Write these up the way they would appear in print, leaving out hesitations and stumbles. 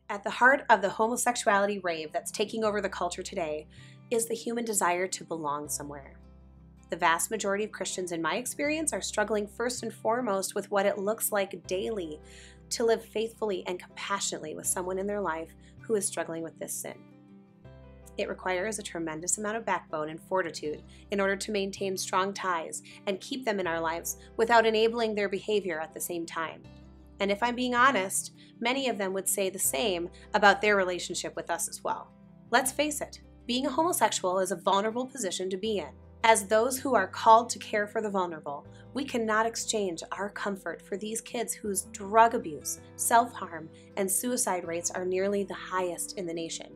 At the heart of the homosexuality rave that's taking over the culture today is the human desire to belong somewhere. The vast majority of Christians, in my experience, are struggling first and foremost with what it looks like daily to live faithfully and compassionately with someone in their life who is struggling with this sin. It requires a tremendous amount of backbone and fortitude in order to maintain strong ties and keep them in our lives without enabling their behavior at the same time. And if I'm being honest, many of them would say the same about their relationship with us as well. Let's face it, being a homosexual is a vulnerable position to be in. As those who are called to care for the vulnerable, we cannot exchange our comfort for these kids whose drug abuse, self-harm, and suicide rates are nearly the highest in the nation.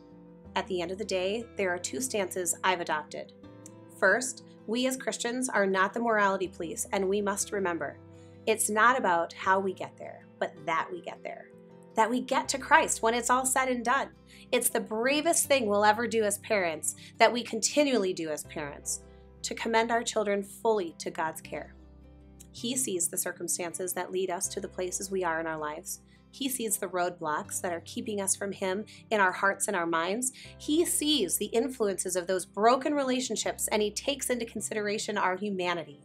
At the end of the day, there are two stances I've adopted. First, we as Christians are not the morality police, and we must remember, it's not about how we get there, but that we get there. That we get to Christ when it's all said and done. It's the bravest thing we'll ever do as parents, that we continually do as parents, to commend our children fully to God's care. He sees the circumstances that lead us to the places we are in our lives. He sees the roadblocks that are keeping us from Him in our hearts and our minds. He sees the influences of those broken relationships, and He takes into consideration our humanity.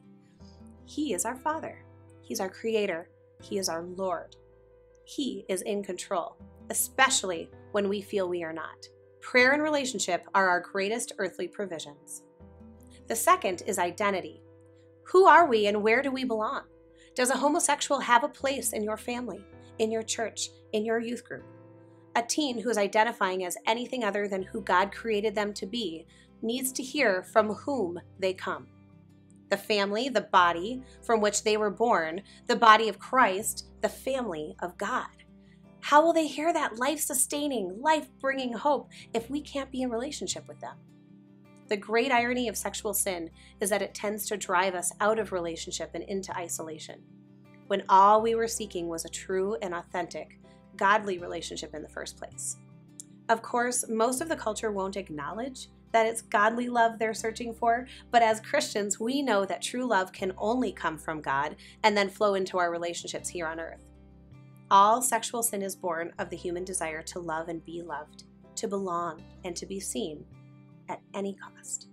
He is our Father. He's our Creator. He is our Lord. He is in control, especially when we feel we are not. Prayer and relationship are our greatest earthly provisions. The second is identity. Who are we and where do we belong? Does a homosexual have a place in your family, in your church, in your youth group? A teen who is identifying as anything other than who God created them to be needs to hear from whom they come. The family, the body from which they were born, the body of Christ, the family of God. How will they hear that life-sustaining, life-bringing hope if we can't be in relationship with them? The great irony of sexual sin is that it tends to drive us out of relationship and into isolation, when all we were seeking was a true and authentic, godly relationship in the first place. Of course, most of the culture won't acknowledge that it's godly love they're searching for, but as Christians, we know that true love can only come from God and then flow into our relationships here on earth. All sexual sin is born of the human desire to love and be loved, to belong and to be seen at any cost.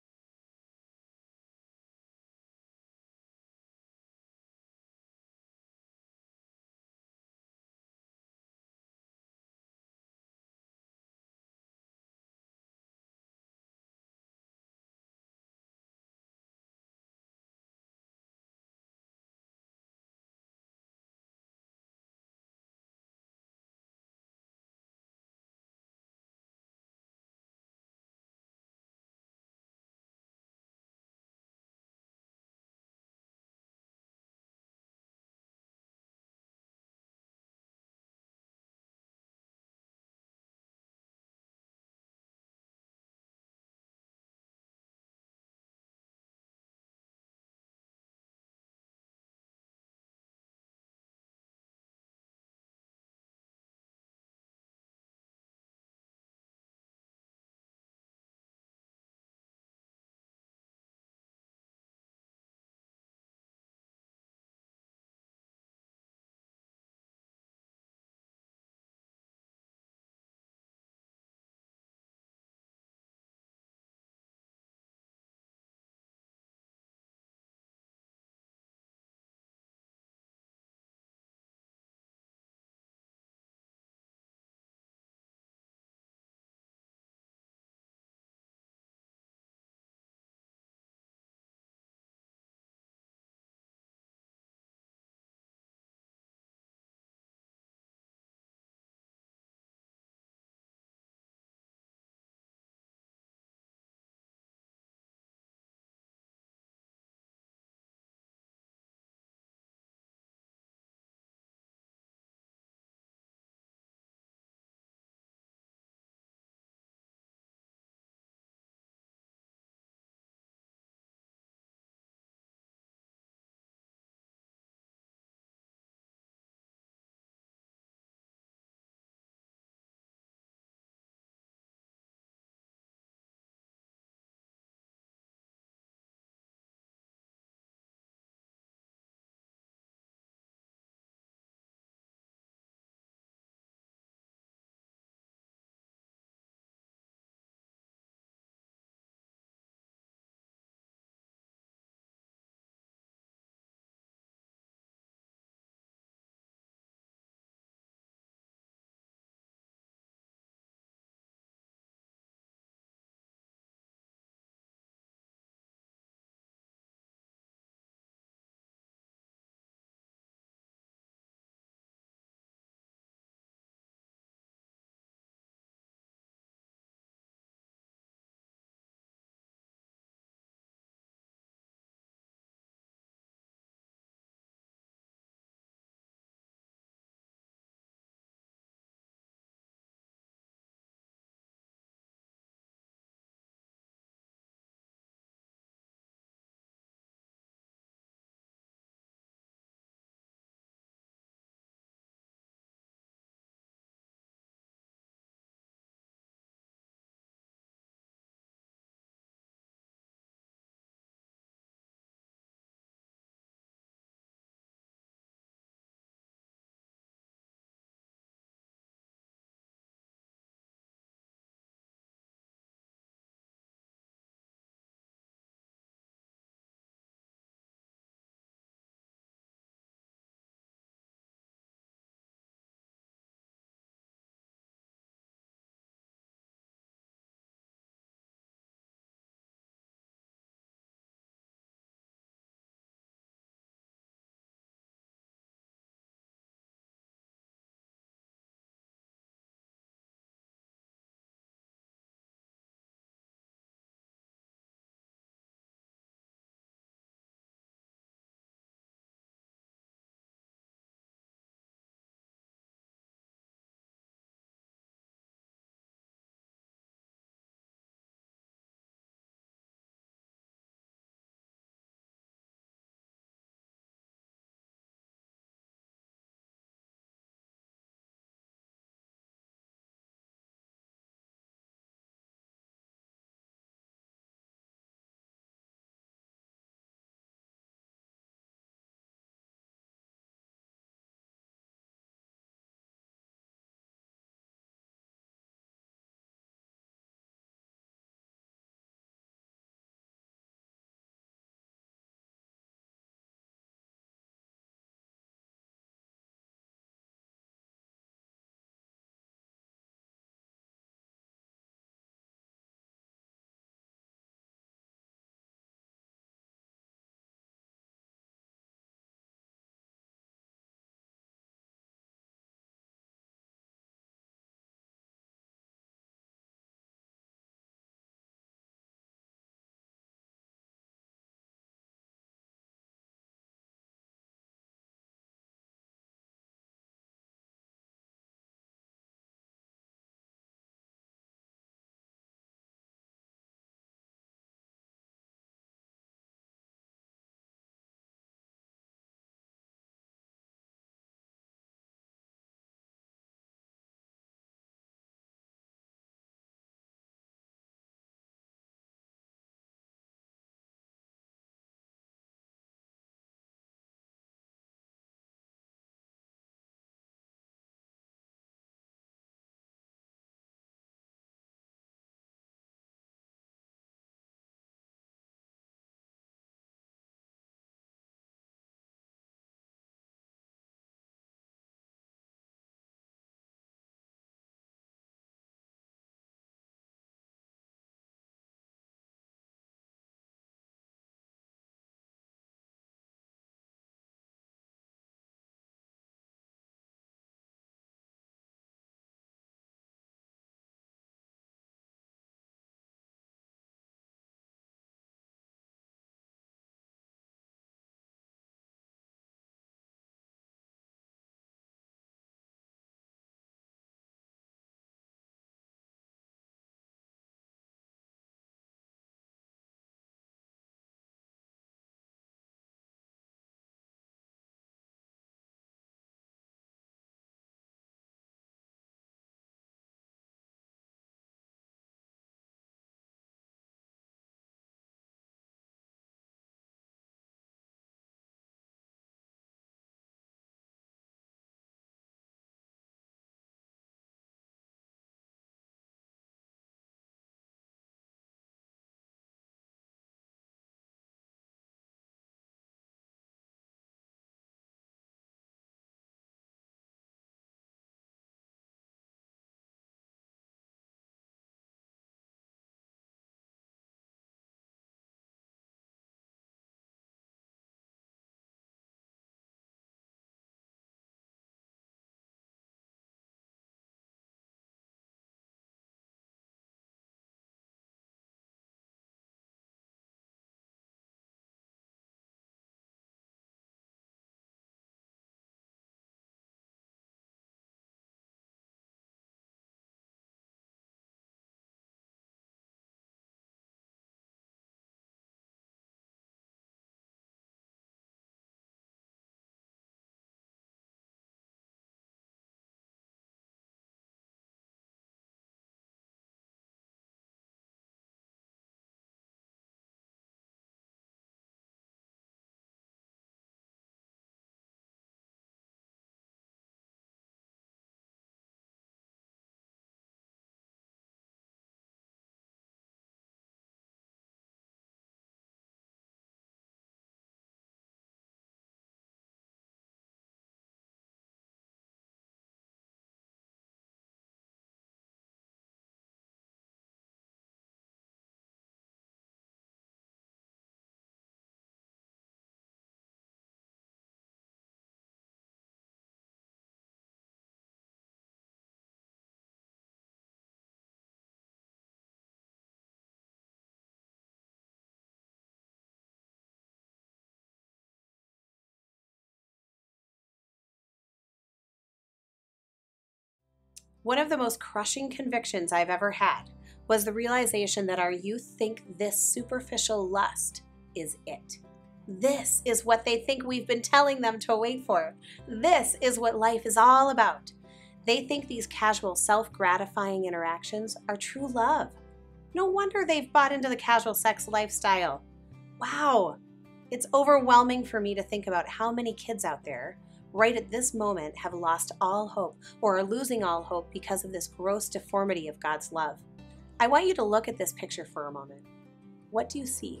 One of the most crushing convictions I've ever had was the realization that our youth think this superficial lust is it. This is what they think we've been telling them to wait for. This is what life is all about. They think these casual, self-gratifying interactions are true love. No wonder they've bought into the casual sex lifestyle. Wow. It's overwhelming for me to think about how many kids out there right at this moment have lost all hope or are losing all hope because of this gross deformity of God's love. I want you to look at this picture for a moment. What do you see?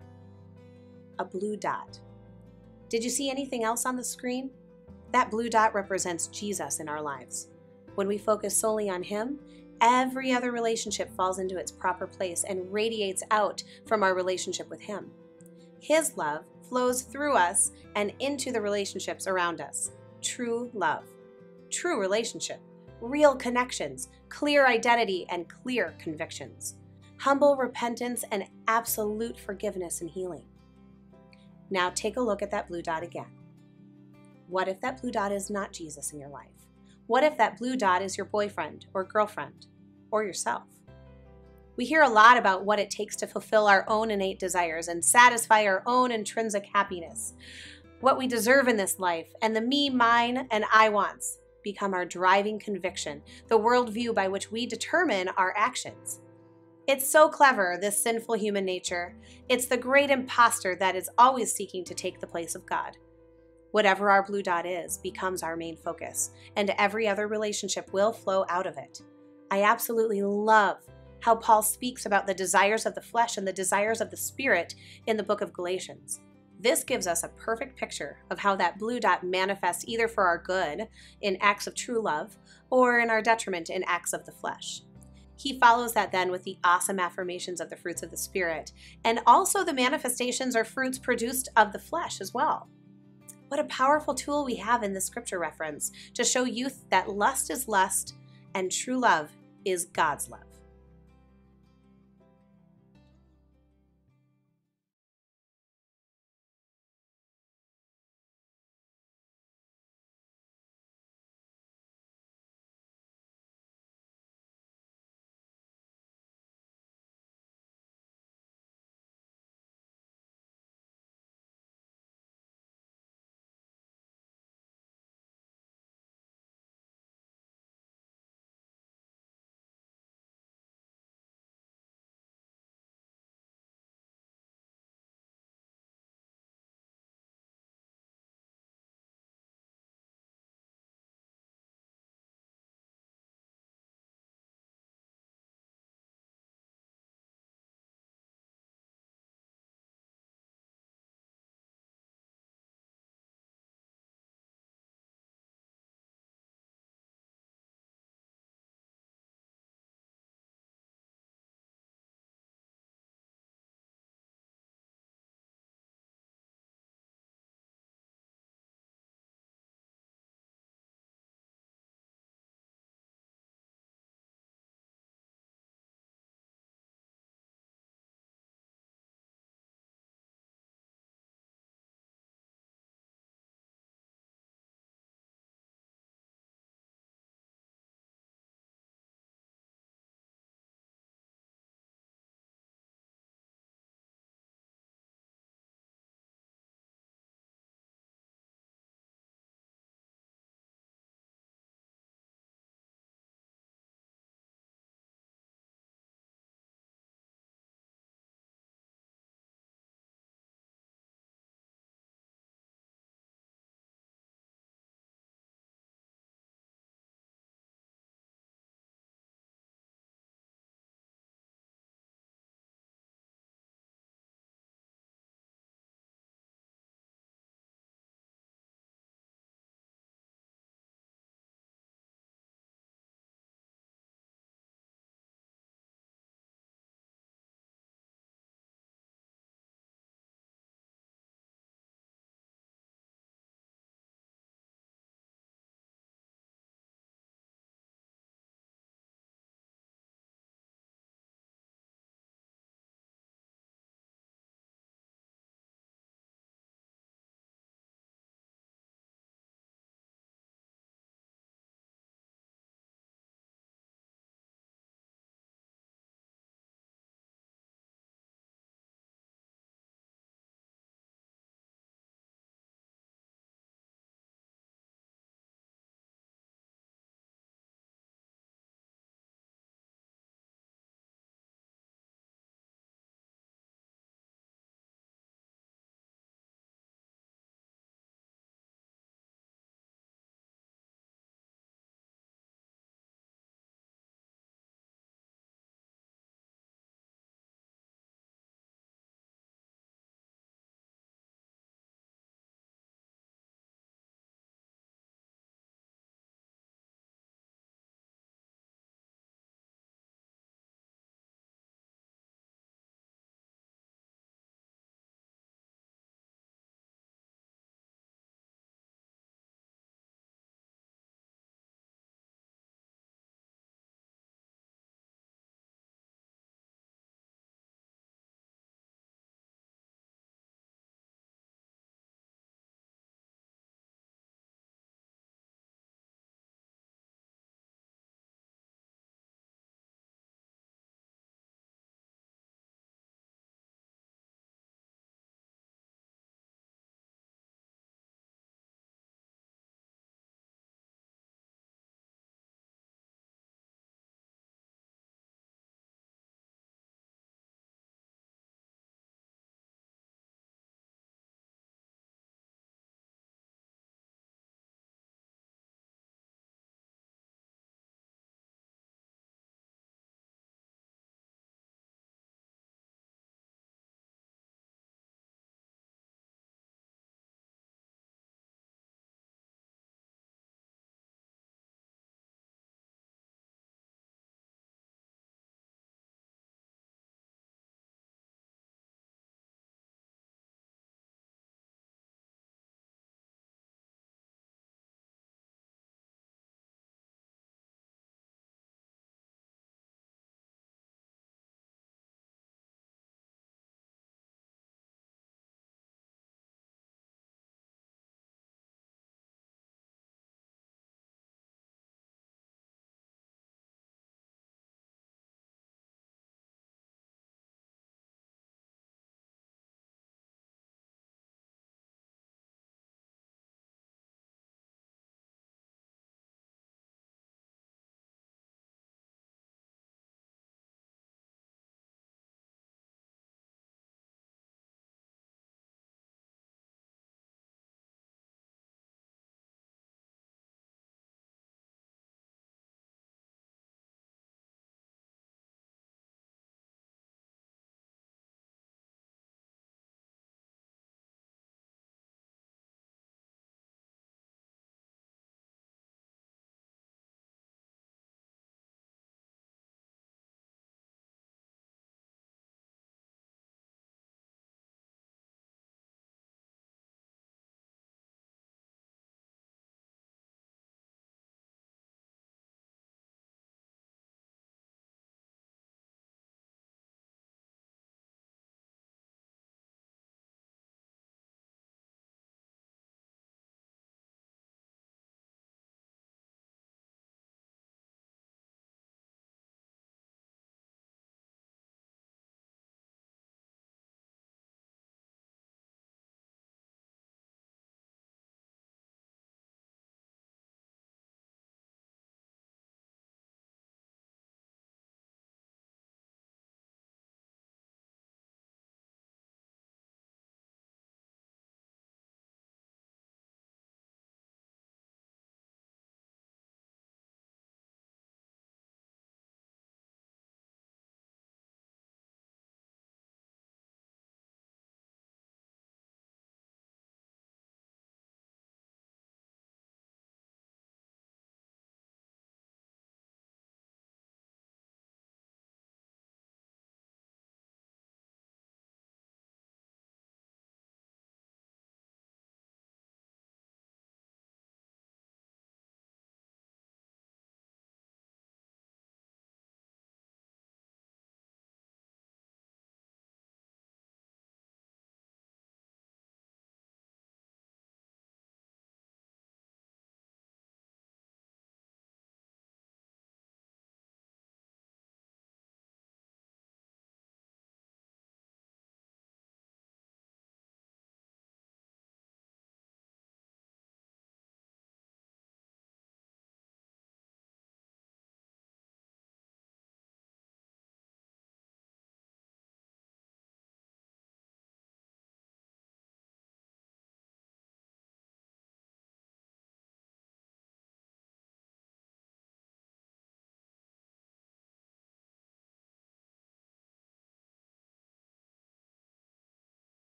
A blue dot. Did you see anything else on the screen? That blue dot represents Jesus in our lives. When we focus solely on Him, every other relationship falls into its proper place and radiates out from our relationship with Him. His love flows through us and into the relationships around us. True love, true relationship, real connections, clear identity, and clear convictions, humble repentance, and absolute forgiveness and healing. Now take a look at that blue dot again. What if that blue dot is not Jesus in your life? What if that blue dot is your boyfriend or girlfriend or yourself? We hear a lot about what it takes to fulfill our own innate desires and satisfy our own intrinsic happiness. What we deserve in this life and the me, mine, and I wants become our driving conviction, the worldview by which we determine our actions. It's so clever, this sinful human nature. It's the great imposter that is always seeking to take the place of God. Whatever our blue dot is becomes our main focus, and every other relationship will flow out of it. I absolutely love how Paul speaks about the desires of the flesh and the desires of the spirit in the book of Galatians. This gives us a perfect picture of how that blue dot manifests either for our good in acts of true love or in our detriment in acts of the flesh. He follows that then with the awesome affirmations of the fruits of the spirit and also the manifestations or fruits produced of the flesh as well. What a powerful tool we have in this scripture reference to show youth that lust is lust and true love is God's love.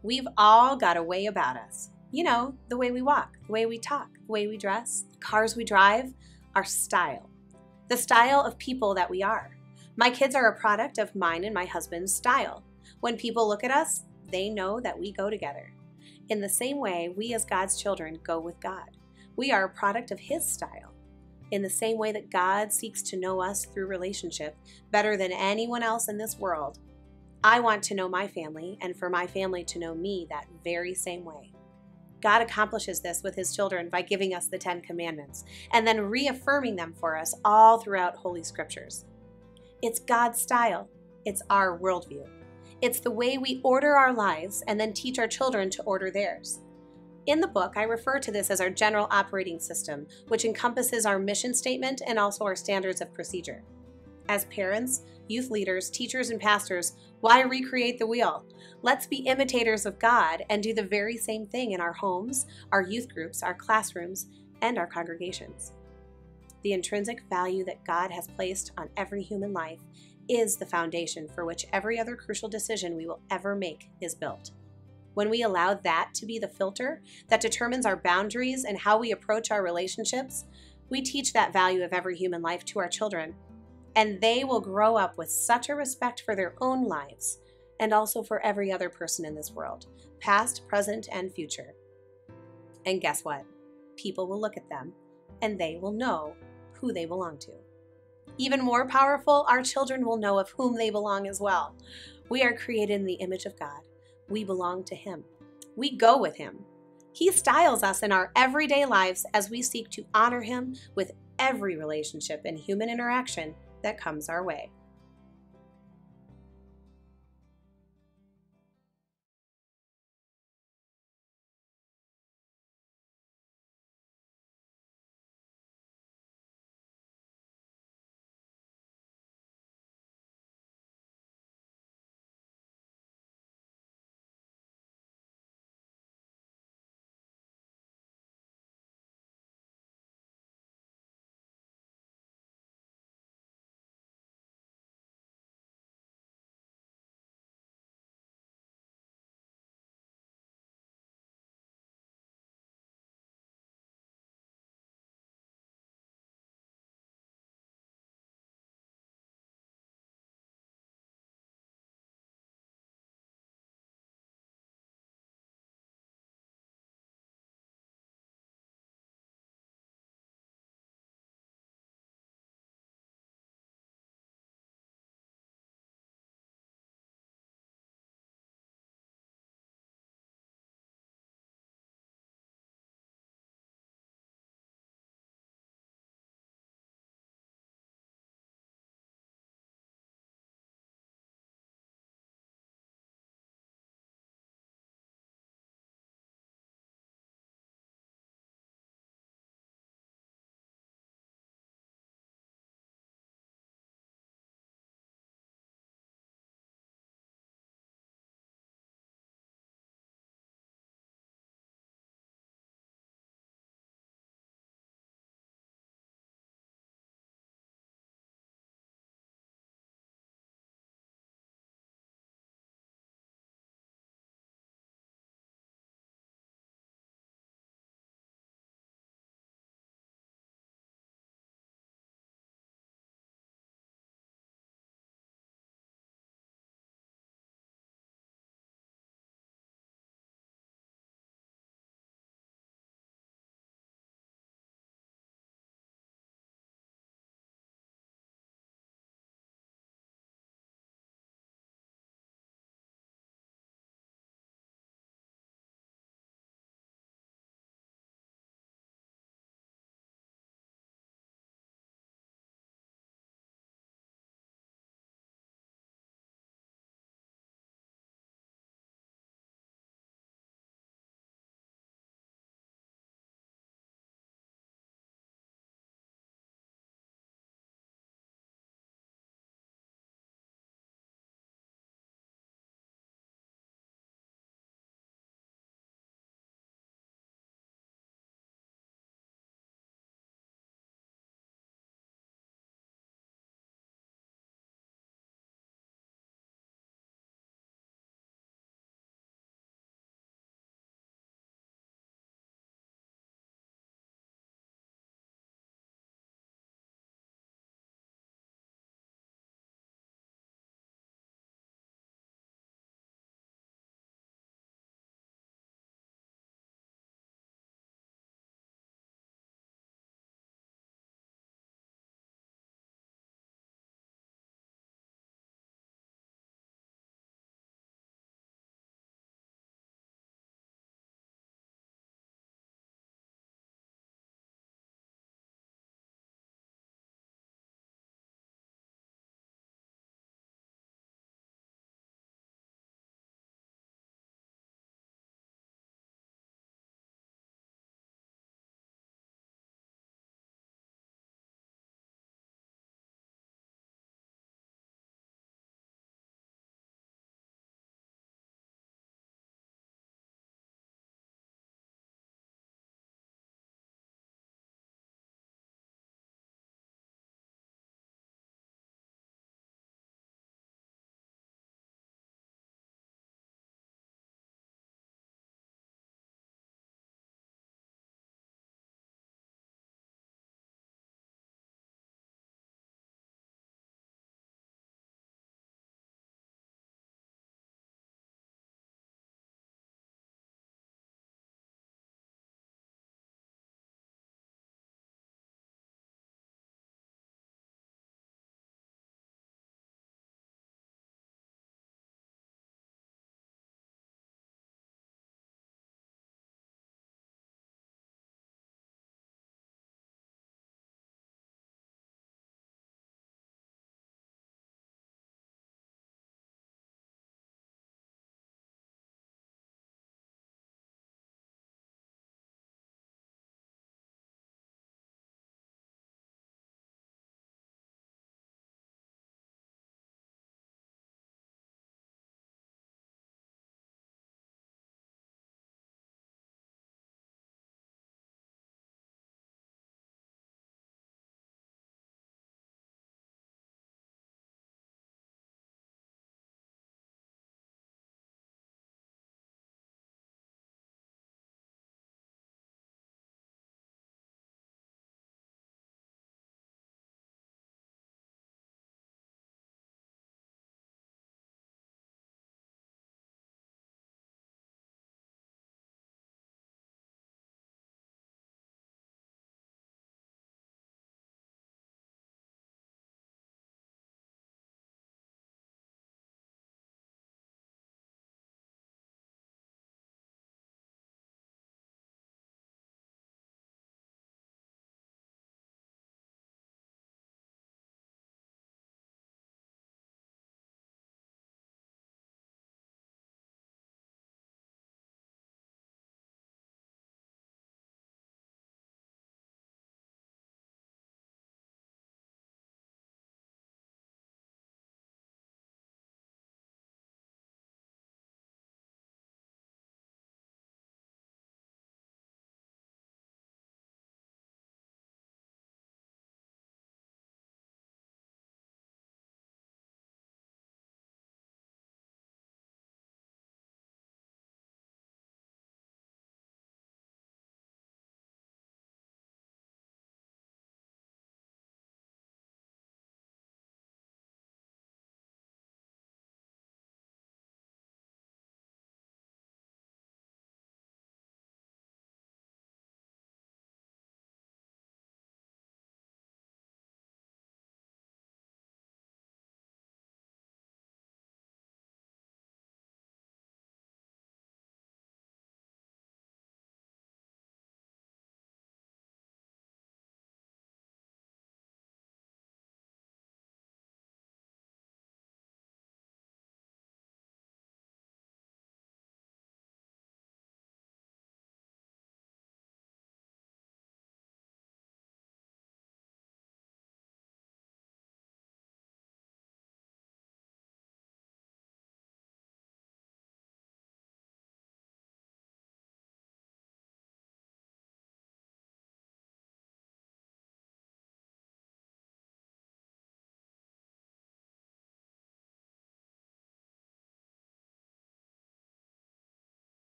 We've all got a way about us. You know, the way we walk, the way we talk, the way we dress, the cars we drive, our style. The style of people that we are. My kids are a product of mine and my husband's style. When people look at us, they know that we go together. In the same way, we as God's children go with God. We are a product of His style. In the same way that God seeks to know us through relationship better than anyone else in this world, I want to know my family and for my family to know me that very same way. God accomplishes this with His children by giving us the 10 Commandments and then reaffirming them for us all throughout Holy Scriptures. It's God's style. It's our worldview. It's the way we order our lives and then teach our children to order theirs. In the book, I refer to this as our general operating system, which encompasses our mission statement and also our standards of procedure. As parents, youth leaders, teachers, and pastors, why recreate the wheel? Let's be imitators of God and do the very same thing in our homes, our youth groups, our classrooms, and our congregations. The intrinsic value that God has placed on every human life is the foundation for which every other crucial decision we will ever make is built. When we allow that to be the filter that determines our boundaries and how we approach our relationships, we teach that value of every human life to our children, and they will grow up with such a respect for their own lives and also for every other person in this world, past, present, and future. And guess what? People will look at them and they will know who they belong to. Even more powerful, our children will know of whom they belong as well. We are created in the image of God. We belong to Him. We go with Him. He styles us in our everyday lives as we seek to honor Him with every relationship and human interaction that comes our way.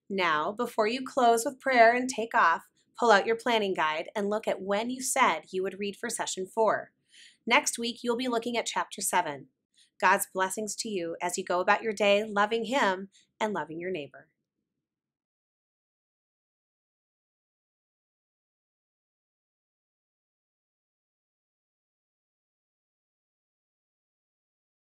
Now, before you close with prayer and take off, pull out your planning guide and look at when you said you would read for session 4. Next week, you'll be looking at chapter 7. God's blessings to you as you go about your day loving Him and loving your neighbor.